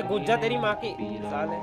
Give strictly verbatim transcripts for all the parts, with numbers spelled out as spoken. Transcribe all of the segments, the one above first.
अबे गुज्जा तेरी माँ की साले।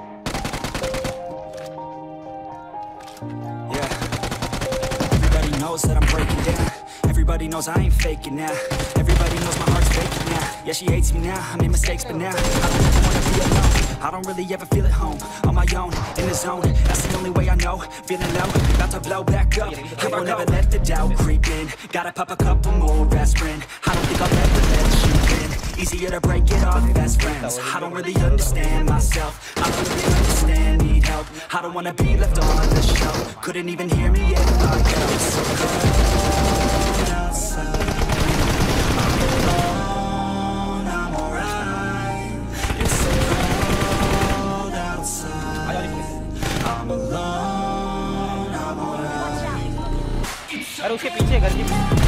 Yeah. Everybody knows that I'm breaking down. Everybody knows I ain't faking now. Everybody knows my heart's faking now. Yeah, she hates me now. I made mistakes, but now I don't really wanna be alone. I don't really ever feel at home. On my own, in the zone. That's the only way I know. Feeling low, about to blow back up. I won't ever let the doubt creep in. Gotta pop a couple more aspirin. I don't think I'll ever let you in. Easier to break it off best friends. I don't really understand myself. I don't really understand, need help. I don't wanna be left on the shelf. Couldn't even hear me if I yelled. So cold outside. I'm alone, I'm alright. It's so cold outside. I'm alone, I'm alright. अरे उसके पीछे घर के पीछे।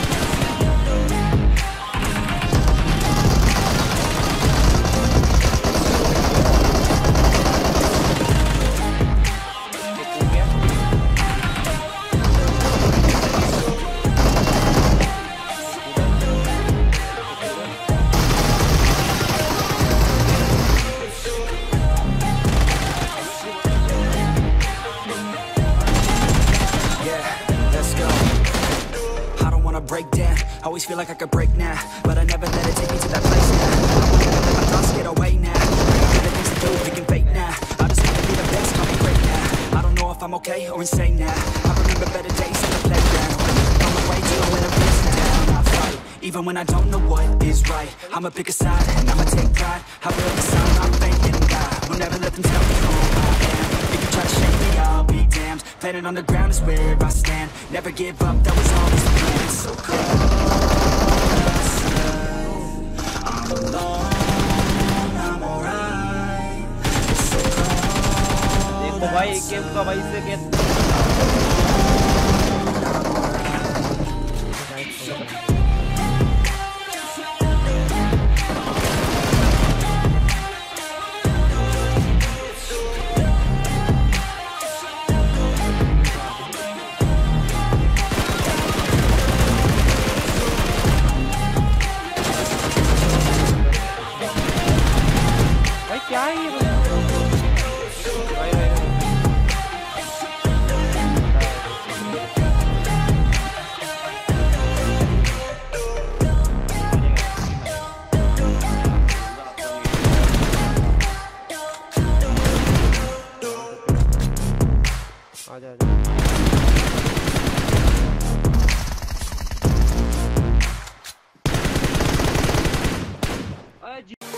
Break down, always feel like I could break now, but I never let it take me to that place now. I wanna let my thoughts get away now. Better things to do, we can fake now. I just wanna be the best, call me great now. I don't know if I'm okay or insane now. I remember better days on the playground. On my way to when I'm feeling down, I fight, even when I don't know what is right. I'ma pick a side and I'ma take pride. I will decide I'm thinking God. Will never let them tell me who I am. If you try to shake me, I'll be damned. Planet on the ground is where I stand. Never give up, that was always the plan. It's so cold outside. I'm alone, I'm alright. It's so cold. देखो भाई game का भाई से game. क्या है ये? भाई भाई आजा आजा।